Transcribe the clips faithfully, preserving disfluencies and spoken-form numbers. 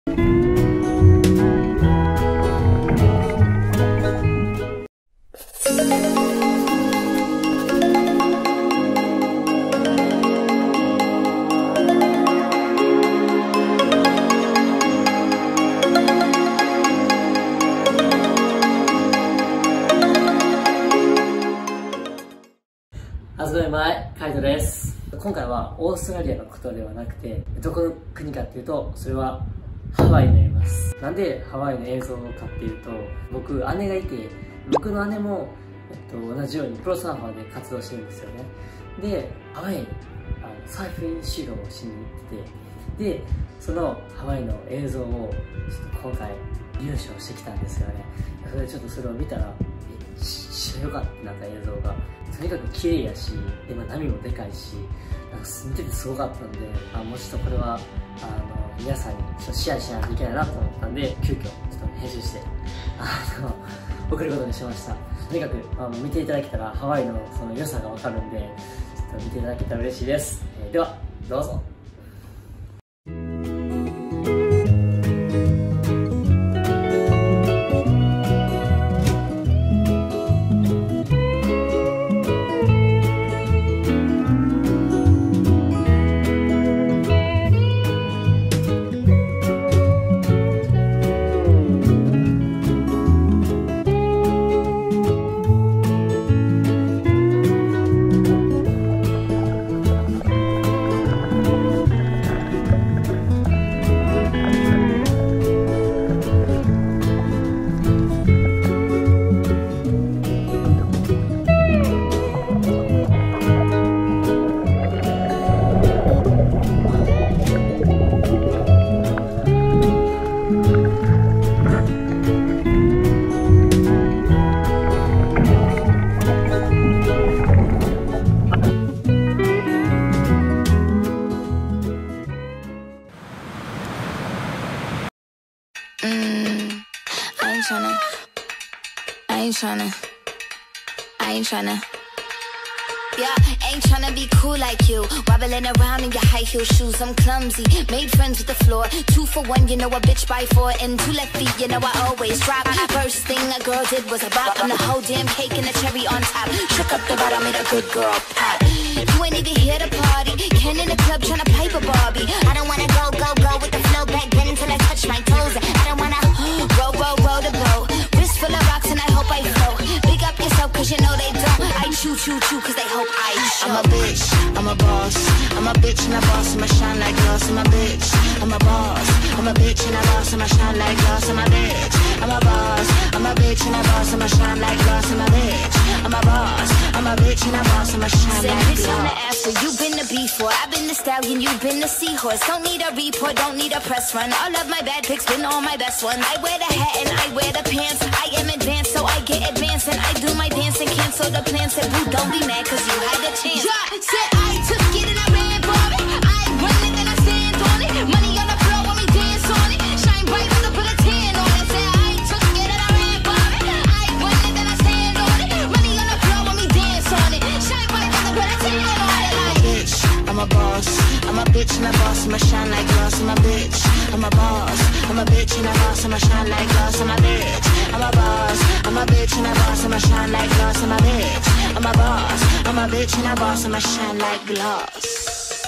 はじめまして、カイトです。今回はオーストラリアのことではなくて、どこの国かっていうと、それはハワイになります。なんでハワイの映像かっていうと、僕、姉がいて、僕の姉も、えっと、同じようにプロサーファーで活動してるんですよね。で、ハワイにあのサーフィン指導をしに行ってて、で、そのハワイの映像をちょっと今回入手してきたんですよね。それでちょっとそれを見たら、めっちゃ良かったなんか映像が。とにかく綺麗やし、でまあ、波もでかいし、なんか見ててすごかったんで、あもうちょっとこれはあの皆さんにちょっとシェアしないといけないなと思ったんで、急遽ちょっと編集してあの送ることにしました。とにかくあの見ていただけたらハワイのその良さがわかるんで、ちょっと見ていただけたら嬉しいです。えー、ではどうぞ。 Mm, I ain't tryna, I ain't tryna, I ain't tryna. Yeah, ain't tryna be cool like you. Wobbling around in your high heel shoes, I'm clumsy. Made friends with the floor. Two for one, you know a bitch by four. And two left feet, you know I always drop. First thing a girl did was a bop. I'm the whole damn cake and a cherry on top. Shook up the bottom, made a good girl pop. You ain't even here to party. Ken in the club tryna pipe a Barbie. I don't wanna go, go, go with the flow back then until I touch my toes. I don't wanna roll, roll, roll the boat. Wrist full of rocks and I hope I float. Big up yourself cause you know they don't. I chew, chew, chew cause they hope I show. I'm a bitch, I'm a boss. I'm a bitch and a boss, I'ma shine like glass. I'm a bitch, I'm a boss. I'm a bitch and a boss, I'ma shine like glass. I'm a bitch, I'm a boss. I'm a bitch and a boss, I'ma shine like glass. I'm a bitch, I'm a boss. I'm a bitch and a boss, I'ma shine like glass. On the after, you've been the before. I've been the stallion, you've been the seahorse. Don't need a report, don't need a press run. All of my bad pics been all my best ones. I wear the hat and I wear the pants. I am advanced, so I get advanced. And I do my dance and cancel the plans. Said boo, don't be mad cause you had a chance. Yeah, said I took it and I ran for it. I run it and I stand on it. Money on the floor when we dance on it. Shine bright when I put a tan on it. Said I took it and I ran for it. I run it and I stand on it. Money on the floor when we dance on it. Shine bright when I put a tan on it. I'm a bitch, I'm a boss. I'm a bitch and a boss, I'ma shine like glass. I'm a bitch, I'm a boss. I'm a bitch and a boss, I'ma shine like glass. I'm a bitch, I'm a boss. I'm a bitch and a boss, I'ma shine like glass. I'm a bitch, I'm a boss. I'm a bitch and a boss, I'ma shine like glass.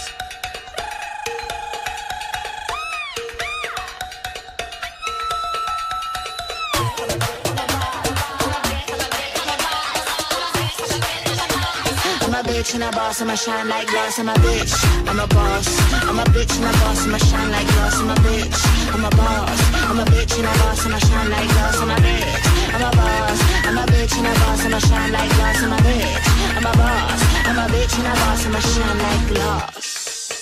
I'm a bitch and a boss, I'ma shine like glass. I'm a bitch, I'm a boss. I'm a bitch and a boss, I'ma shine like glass. I'm a bitch, I'm a boss. I'm a bitch and a boss, I'ma shine like glass. I'm a bitch, I'm a boss. I'm a bitch and a boss, I'ma shine like glass. I'm a bitch, I'm a boss. I'm a bitch and a boss, I'ma shine like glass.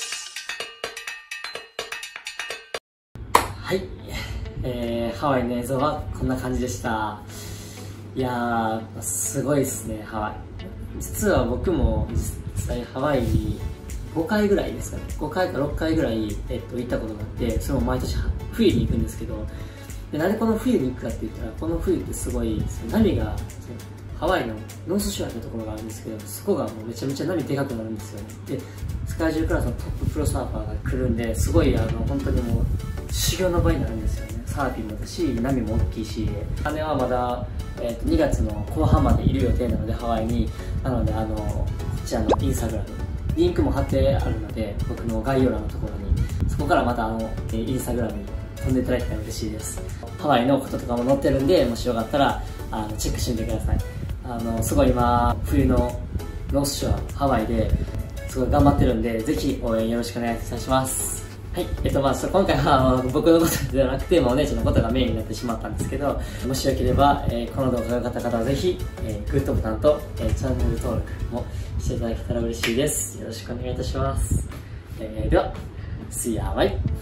はい、えー、ハワイの映像はこんな感じでした。いやー、すごいですね、ハワイ。実は僕も実際ハワイにごかいぐらいですかね、ごかいかろっかいぐらい、えっと、行ったことがあって、それも毎年冬に行くんですけど、でなんでこの冬に行くかって言ったら、この冬ってすごい波がハワイのノースショアってところがあるんですけど、そこがもうめちゃめちゃ波でかくなるんですよね。で世界中からそのトッププロサーファーが来るんで、すごいあの本当にもう修行の場になるんですよね。サーフィンもだし、波も大きいし、姉はまだ、えー、とにがつの後半までいる予定なので、ハワイに。なので、あのこちらのインスタグラムリンクも貼ってあるので、僕の概要欄のところに、そこからまたあのインスタグラムに飛んでいただけたら嬉しいです。ハワイのこととかも載ってるんで、もしよかったらあのチェックしてみてください。あのすごい今冬のノースショアハワイですごい頑張ってるんで、ぜひ応援よろしくお願いいたします。はい、えっとまあ今回は僕のことではなくて、まあ、お姉ちゃんのことがメインになってしまったんですけど、もしよければ、えー、この動画が良かった方はぜひ、えー、グッドボタンと、えー、チャンネル登録もしていただけたら嬉しいです。よろしくお願いいたします。えー、では See ya, bye!